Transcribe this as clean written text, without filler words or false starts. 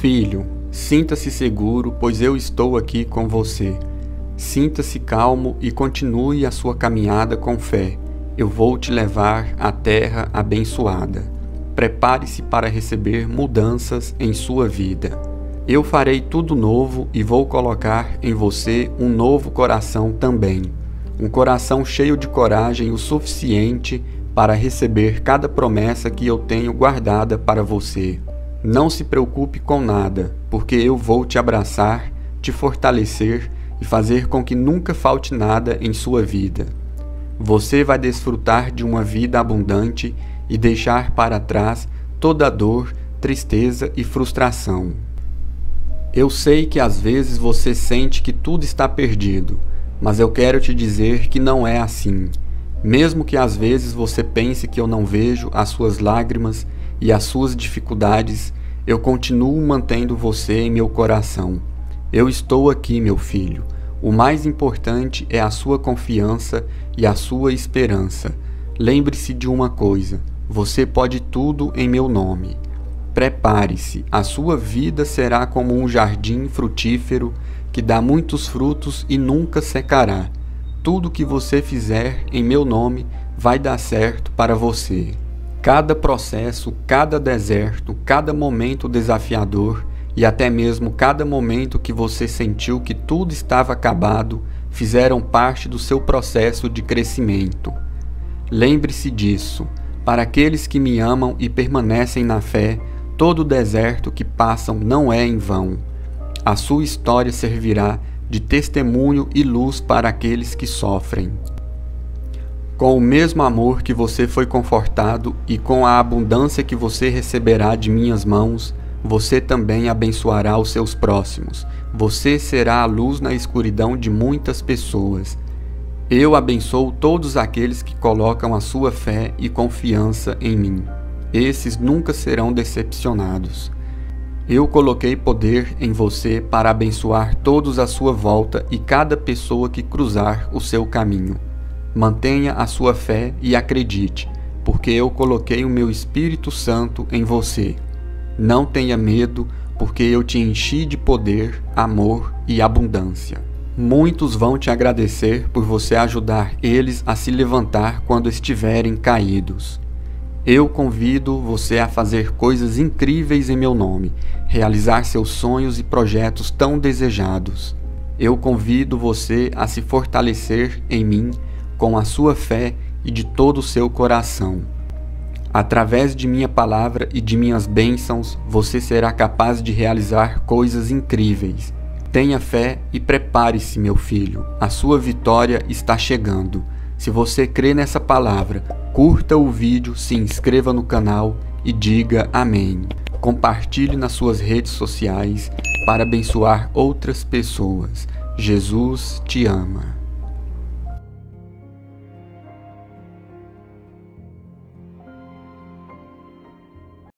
Filho, sinta-se seguro, pois eu estou aqui com você. Sinta-se calmo e continue a sua caminhada com fé. Eu vou te levar à terra abençoada. Prepare-se para receber mudanças em sua vida. Eu farei tudo novo e vou colocar em você um novo coração também. Um coração cheio de coragem o suficiente para receber cada promessa que eu tenho guardada para você. Não se preocupe com nada, porque eu vou te abraçar, te fortalecer e fazer com que nunca falte nada em sua vida. Você vai desfrutar de uma vida abundante e deixar para trás toda a dor, tristeza e frustração. Eu sei que às vezes você sente que tudo está perdido, mas eu quero te dizer que não é assim. Mesmo que às vezes você pense que eu não vejo as suas lágrimas e as suas dificuldades, eu continuo mantendo você em meu coração. Eu estou aqui, meu filho. O mais importante é a sua confiança e a sua esperança. Lembre-se de uma coisa: você pode tudo em meu nome. Prepare-se, a sua vida será como um jardim frutífero que dá muitos frutos e nunca secará. Tudo que você fizer em meu nome vai dar certo para você. Cada processo, cada deserto, cada momento desafiador e até mesmo cada momento que você sentiu que tudo estava acabado, fizeram parte do seu processo de crescimento. Lembre-se disso. Para aqueles que me amam e permanecem na fé, todo deserto que passam não é em vão. A sua história servirá de testemunho e luz para aqueles que sofrem. Com o mesmo amor que você foi confortado e com a abundância que você receberá de minhas mãos, você também abençoará os seus próximos. Você será a luz na escuridão de muitas pessoas. Eu abençoo todos aqueles que colocam a sua fé e confiança em mim. Esses nunca serão decepcionados. Eu coloquei poder em você para abençoar todos à sua volta e cada pessoa que cruzar o seu caminho. Mantenha a sua fé e acredite, porque eu coloquei o meu Espírito Santo em você. Não tenha medo, porque eu te enchi de poder, amor e abundância. Muitos vão te agradecer por você ajudar eles a se levantar quando estiverem caídos. Eu convido você a fazer coisas incríveis em meu nome, realizar seus sonhos e projetos tão desejados. Eu convido você a se fortalecer em mim com a sua fé e de todo o seu coração. Através de minha palavra e de minhas bênçãos, você será capaz de realizar coisas incríveis. Tenha fé e prepare-se, meu filho. A sua vitória está chegando. Se você crê nessa palavra, curta o vídeo, se inscreva no canal e diga amém. Compartilhe nas suas redes sociais para abençoar outras pessoas. Jesus te ama.